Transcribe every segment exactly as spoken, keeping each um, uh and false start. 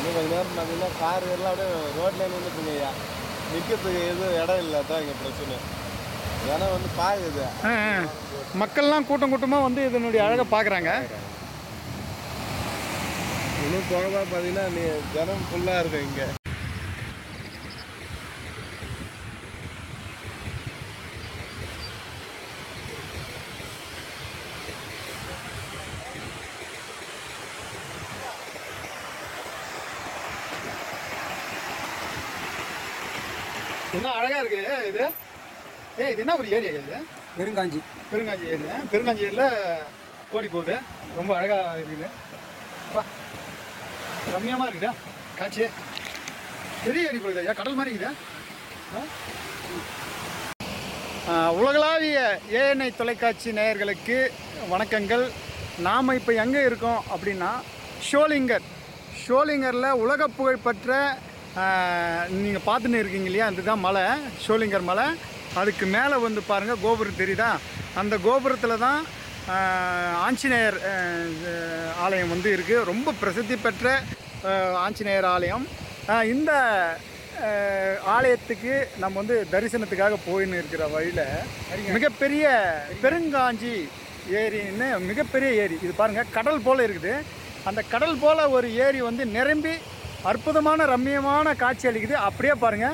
இன்னும் கொஞ்ச நேரம் பார்த்தீங்கன்னா கார் எல்லாம் அப்படியே ரோட்லேயே நின்றுட்டுங்க ஐயா. நிற்கிறதுக்கு எதுவும் இடம் இல்லை, தான் இங்கே பிரச்சனை. ஏன்னா வந்து பாக்குது மக்கள்லாம் கூட்டம் கூட்டமாக வந்து இதனுடைய அழகை பார்க்குறாங்க. இன்னும் போக பார்த்தீங்கன்னா நீ ஜனம் ஃபுல்லாக இருக்கும் இங்கே. என்ன அழகா இருக்கு இது. ஏ இது என்ன ஒரு ஏரியா இது? பெருங்காஞ்சி பெருங்காஞ்சி ஏரியா. பெருங்காஞ்சி ஏரியில் கோடி போகுது. ரொம்ப அழகா இருக்குது. ரம்மியமாக இருக்குதா காட்சி? பெரிய ஏரி போகுது ஐயா, கடல் மாதிரி இருக்குதா? உலகளாவிய ஏஎன்ஐ தொலைக்காட்சி நேயர்களுக்கு வணக்கங்கள். நாம் இப்போ எங்கே இருக்கோம் அப்படின்னா ஷோலிங்கர். ஷோலிங்கரில் உலக புகழ்பெற்ற நீங்கள் பார்த்துன்னு இருக்கீங்க இல்லையா, அதுதான் மலை, ஷோலிங்கர் மலை. அதுக்கு மேலே வந்து பாருங்கள் கோபுரம் தெரியுதா? அந்த கோபுரத்தில் தான் ஆஞ்சநேயர் ஆலயம் வந்து இருக்குது. ரொம்ப பிரசித்தி பெற்ற ஆஞ்சநேயர் ஆலயம். இந்த ஆலயத்துக்கு நம்ம வந்து தரிசனத்துக்காக போயின்னு இருக்கிற வழியில் மிகப்பெரிய பெருங்காஞ்சி ஏரின்னு மிகப்பெரிய ஏரி இது பாருங்கள். கடல் போல் இருக்குது. அந்த கடல் போல் ஒரு ஏரி வந்து நிரம்பி அற்புதமான ரம்மியமான காட்சி அளிக்குது. அப்படியே பாருங்கள்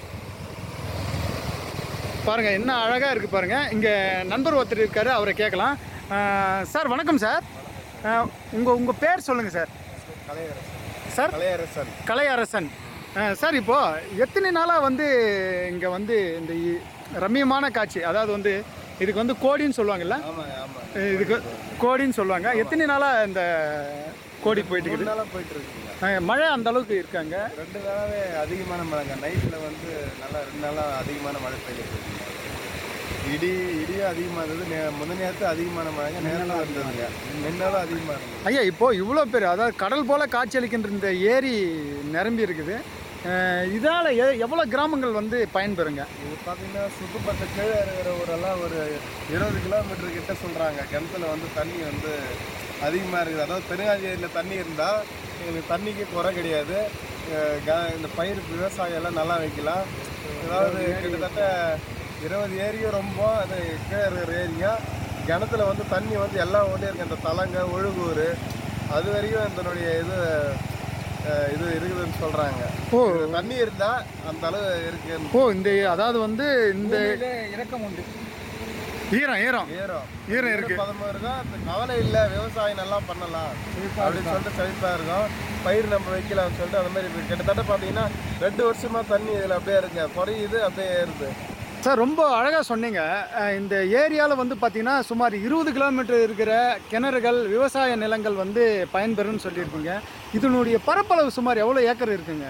பாருங்கள் என்ன அழகாக இருக்குது பாருங்கள். இங்கே நண்பர் ஒருத்தர் இருக்கார், அவரை கேட்கலாம். சார் வணக்கம் சார். உங்கள் உங்கள் பேர் சொல்லுங்கள் sir. Kalaiyarasan sir. Kalaiyarasan Kalaiyarasan sir. இப்போது எத்தனை நாளாக வந்து இங்கே வந்து இந்த ரம்மியமான காட்சி, அதாவது வந்து இதுக்கு வந்து கோடின்னு சொல்லுவாங்கல்ல, இதுக்கு கோடின்னு சொல்லுவாங்க. எத்தனை நாளாக இந்த கோடி போயிட்டு இருக்குது? போயிட்டு இருக்குங்க. மழை அந்த அளவுக்கு இருக்காங்க. ரெண்டு நாளாவே அதிகமான மழைங்க. நைட்டில் வந்து நல்லா ரெண்டு நாளாக அதிகமான மழை பெய்யுது. இடி இடியும் அதிகமாக இருந்தது. நே முத நேரத்து அதிகமான மழைங்க. நேரம் இருந்ததுங்க. ரெண்டாலும் அதிகமாக இருந்தது. ஐயா இப்போது இவ்வளோ பேர், அதாவது கடல் போல் காட்சி அளிக்கின்ற இந்த ஏரி நிரம்பி இருக்குது. இதால் எ எவ்வளோ கிராமங்கள் வந்து பயன்பெறுங்க? இது பார்த்தீங்கன்னா சுற்றுப்பட்ட கீழே இருக்கிற ஊரெல்லாம் ஒரு இருபது கிலோமீட்டர் கிட்ட சொல்கிறாங்க. கிணத்துல வந்து தண்ணி வந்து அதிகமாக இருக்குது. அதாவது பெருங்காஞ்சி ஏரியில் தண்ணி இருந்தால் எங்களுக்கு தண்ணிக்கு குறை கிடையாது. இந்த பயிர் விவசாயம் எல்லாம் நல்லா வைக்கலாம். அதாவது கிட்டத்தட்ட இருபது ஏரியும் ரொம்ப அது கீழே இருக்கிற ஏரியா. கிணத்துல வந்து தண்ணி வந்து எல்லாம் ஓட்டே இருக்குது. இந்த தலங்க ஒழுகூர் அது வரைக்கும் இதனுடைய இது இது இருக்குதுன்னு சொல்கிறாங்க. ஓ தண்ணி இருந்தால் அந்த அளவு இருக்கு. ஓ இந்த அதாவது வந்து இந்த இறக்கம் உண்டு. ஈரம் ஈரம் ஈரம் ஈரம் இருக்கு. பதமாக இருக்கும். அந்த கவலை இல்லை, விவசாயம் நல்லா பண்ணலாம் அப்படின்னு சொல்லிட்டு செழிப்பாக இருக்கும். பயிர் நம்ம வைக்கலாம்னு சொல்லிட்டு அந்த மாதிரி கிட்டத்தட்ட பார்த்தீங்கன்னா ரெண்டு வருஷமாக தண்ணி இதில் அப்படியே இருக்குங்க. குறையுது, அப்படியே ஏறுது. சார் ரொம்ப அழகாக சொன்னீங்க. இந்த ஏரியாவில் வந்து பார்த்திங்கன்னா சுமார் இருபது கிலோமீட்டர் இருக்கிற கிணறுகள், விவசாய நிலங்கள் வந்து பயன்பெறும்னு சொல்லியிருக்கீங்க. இதனுடைய பரப்பளவு சுமார் எவ்வளோ ஏக்கர் இருக்குங்க?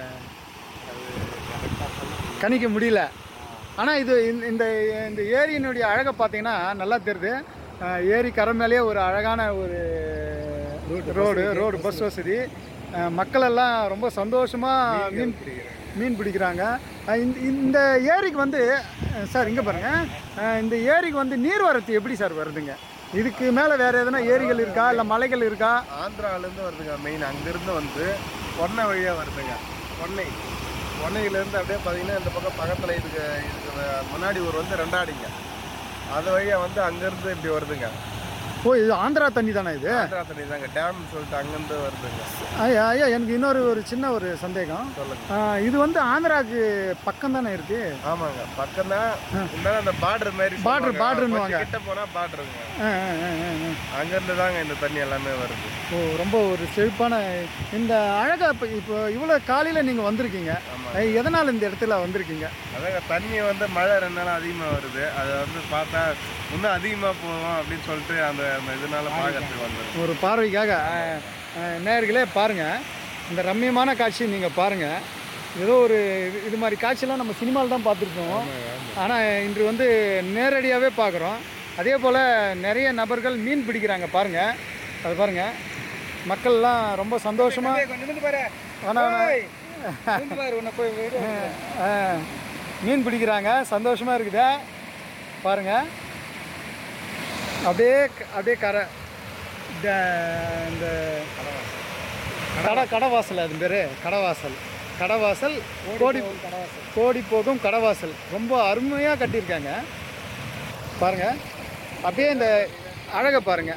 கணிக்க முடியல. ஆனால் இது இந்த இந்த ஏரியினுடைய அழகை பார்த்தீங்கன்னா நல்லா தெரியுது. ஏரி கரை மேலேயே ஒரு அழகான ஒரு ரோடு ரோடு பஸ் வசதி. மக்களெல்லாம் ரொம்ப சந்தோஷமாக மீன் மீன் பிடிக்கிறாங்க. இந்த இந்த ஏரிக்கு வந்து சார் இங்கே பாருங்கள், இந்த ஏரிக்கு வந்து நீர்வரத்து எப்படி சார் வருதுங்க? இதுக்கு மேலே வேறு எதனா ஏரிகள் இருக்கா, இல்லை மலைகள் இருக்கா? ஆந்திராவிலேருந்து வருதுங்க. மெயின் அங்கேருந்து வந்து பொன்னை வழியாக வருதுங்க. பொன்னை பொன்னையிலேருந்து அப்படியே பார்த்தீங்கன்னா இந்த பக்கம் பக்கத்தில் இதுக்கு இதுக்கு முன்னாடி ஒரு வந்து ரெண்டாடிங்க, அது வழியாக வந்து அங்கேருந்து இப்படி வருதுங்க. ஓ இது ஆந்திரா தண்ணி தானே? இது ஆந்திரா தண்ணி தாங்க. டேம்னு சொல்லிட்டு அங்கேருந்து வருதுங்க. ஐயா ஐயா எனக்கு இன்னொரு ஒரு சின்ன ஒரு சந்தேகம். சொல்லுங்க. இது வந்து ஆந்திராவுக்கு பக்கம் தானே இருக்கு? ஆமாங்க, பக்கம் தான். இருந்தாலும் அந்த பார்டர் மாதிரி பார்டர் பார்டர்னுவாங்க. கிட்ட போனால் பார்டருங்க. அங்கேருந்து தாங்க இந்த தண்ணி எல்லாமே வருது. ஓ ரொம்ப ஒரு செழிப்பான இந்த அழகா. இப்போ இப்போ இவ்வளோ காலையில் நீங்கள் வந்திருக்கீங்க, எதனால் இந்த இடத்துல வந்திருக்கீங்க? அதாங்க தண்ணி வந்து மழை ரெண்டு நாள் அதிகமாக வருது. அதை வந்து பார்த்தா இன்னும் அதிகமாக போவோம் அப்படின்னு சொல்லிட்டு அந்த இதனால பார்க்கறதுக்கு வந்தது. ஒரு பார்வைக்காக நேயர்களே பாருங்கள், இந்த ரம்மியமான காட்சி நீங்கள் பாருங்கள். ஏதோ ஒரு இது மாதிரி காட்சியெல்லாம் நம்ம சினிமாவில் தான் பார்த்துருக்கோம். ஆனால் இன்று வந்து நேரடியாகவே பார்க்குறோம். அதே போல் நிறைய நபர்கள் மீன் பிடிக்கிறாங்க பாருங்கள். அது பாருங்கள், மக்கள்லாம் ரொம்ப சந்தோஷமாக மீன் பிடிக்கிறாங்க. சந்தோஷமாக இருக்குது பாருங்கள். அப்படியே அப்படியே கரை இந்த கடை கடைவாசல் அது பேர் கடவாசல் கடவாசல் கோடி கோடி போகும் கடவாசல் ரொம்ப அருமையாக கட்டியிருக்காங்க பாருங்கள். அப்படியே இந்த அழகை பாருங்கள்.